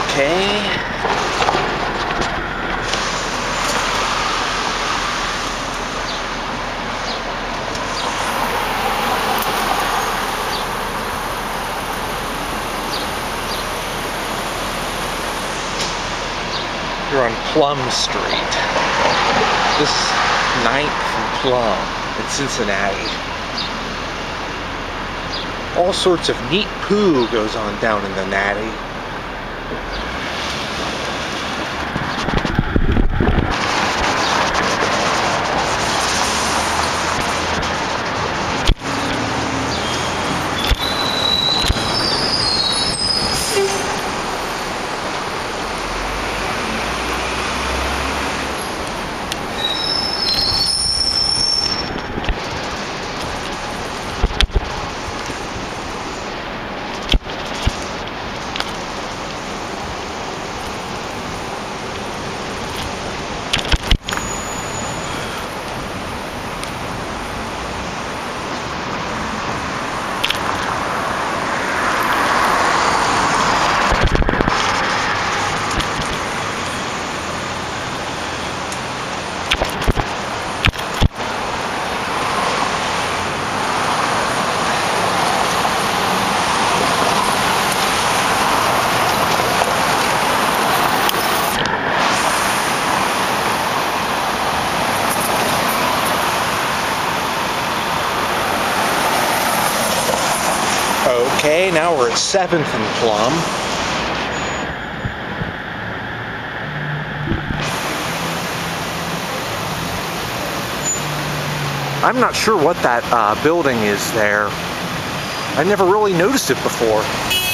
Okay. You're on Plum Street. This is 9th and Plum in Cincinnati. All sorts of neat poo goes on down in the Natty. Okay, now we're at 7th and Plum. I'm not sure what that building is there. I never really noticed it before.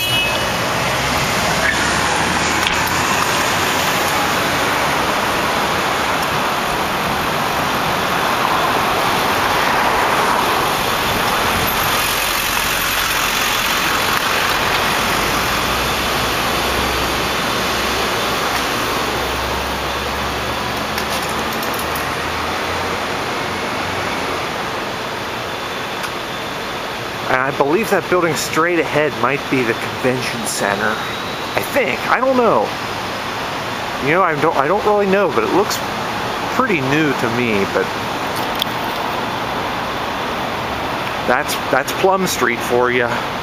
And I believe that building straight ahead might be the convention center. I think. I don't know. You know, I don't really know, but it looks pretty new to me. But that's Plum Street for you.